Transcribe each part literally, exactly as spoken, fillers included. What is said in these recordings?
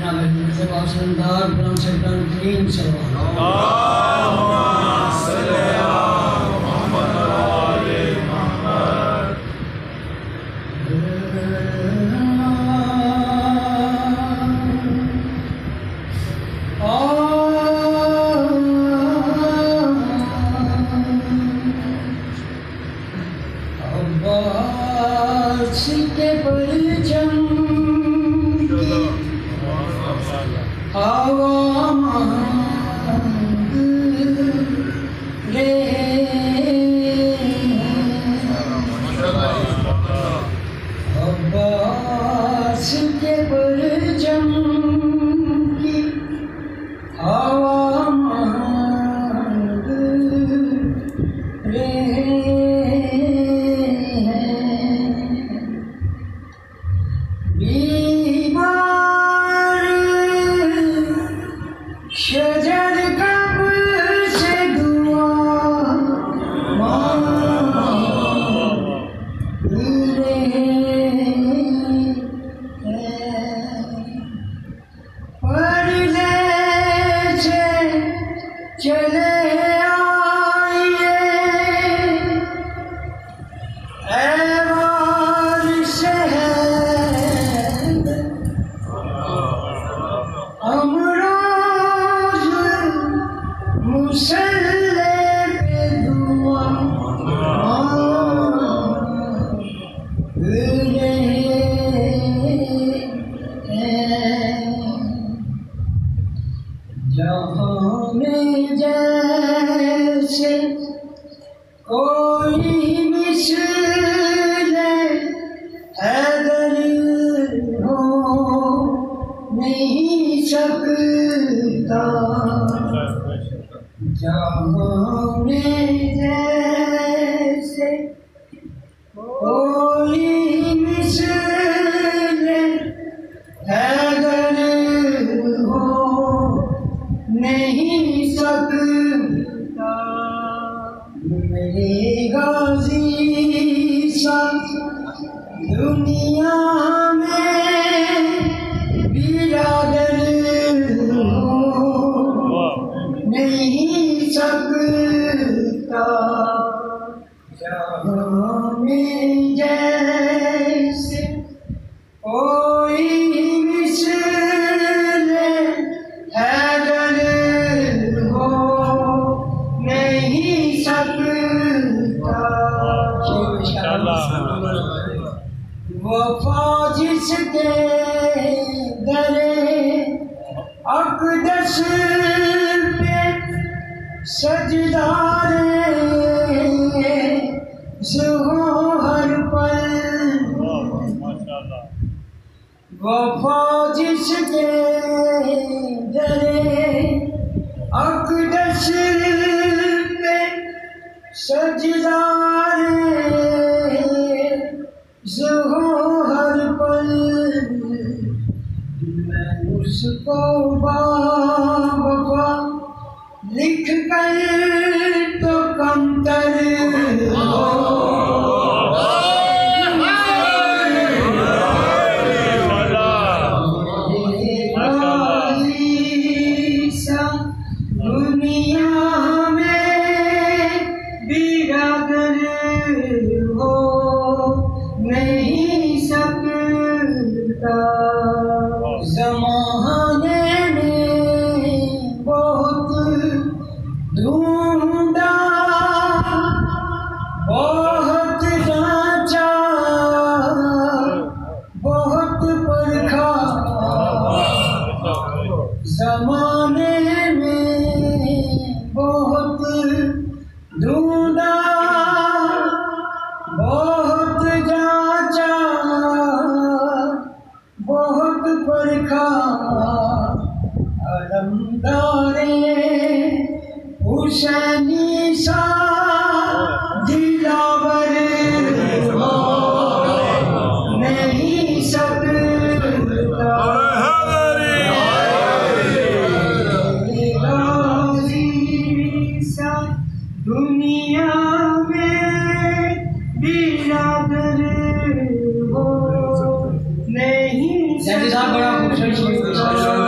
बड़ा खूबसूरत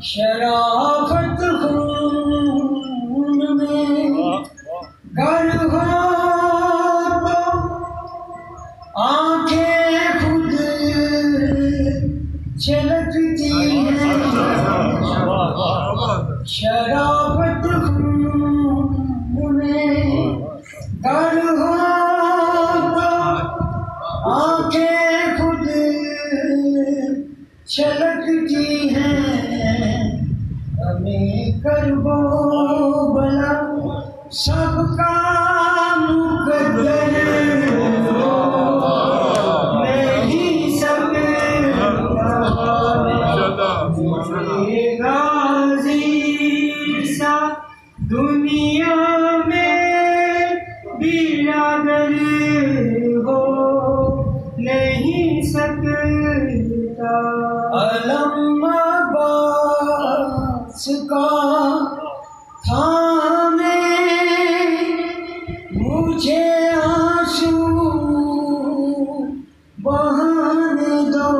शराफत खून में गर हो तो आंखें खुद छलकती हैं। शराफत खून में गर हो तो आंखें खुद छलकती हैं। हमें करबो भला सबका मुकद्दर नहीं सकता। गाज़ी सा दुनिया में बिरादर हो नहीं सकता। अलम अब्बास का थामे मुझे आंसू बहाने दो।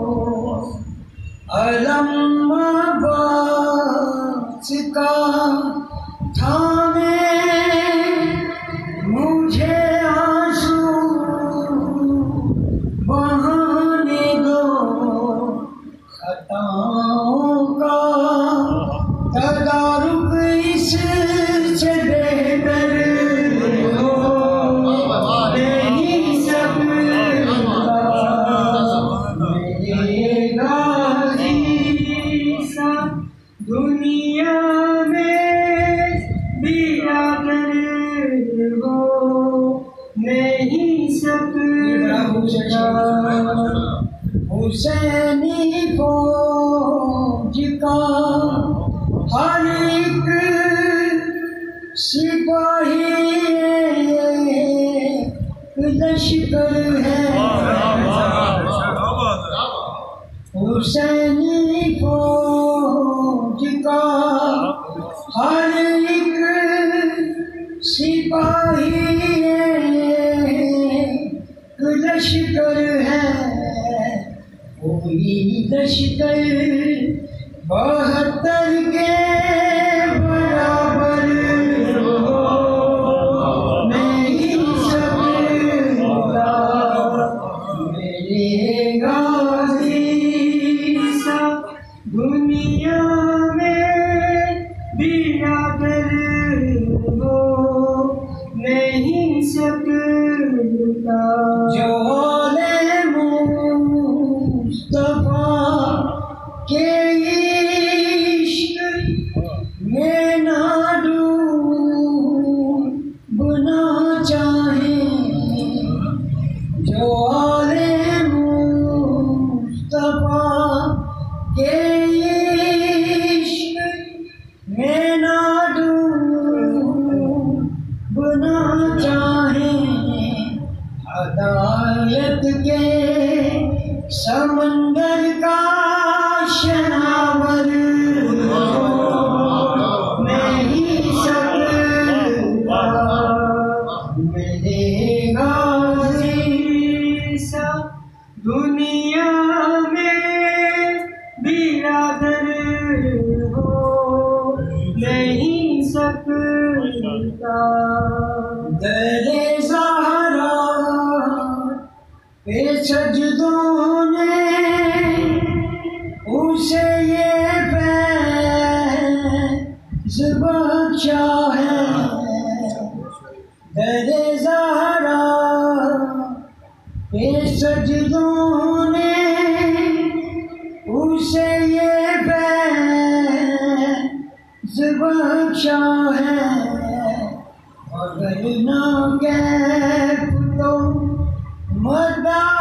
अलम अब्बास का थामे मुझे आंसू बहाने दो। खताओं का तदारुक इससे बेहतर हो नहीं सकता। मेरे गाज़ी सा दुनिया में बिरादर हो नहीं सकता। हुसैनी फौज का हर एक सिपाही लश्कर है। हुसैनी फौज का हर एक सिपाही लश्कर है। कोई लश्कर बहत्तर के बराबर हो नहीं सकता। मेरे गाज़ी सा दुनिया में बिरादर हो नहीं सकता। जो के इश्क में ना डूबना चाहे। जो आले मुस्तफा के इश्क में ना डूबना चाहे। हदायत के समंदर का शनावर नहीं सकता। मेरे गाज़ी सा दुनिया में बिरादर हो नहीं सकता। दरे ज़हरा पे सजदों ने उसे ये फैज़ बख्शा है। दरे ज़हरा पे सजदों ने उसे ये फैज़ बख्शा है। अगर ना गैब तो मदा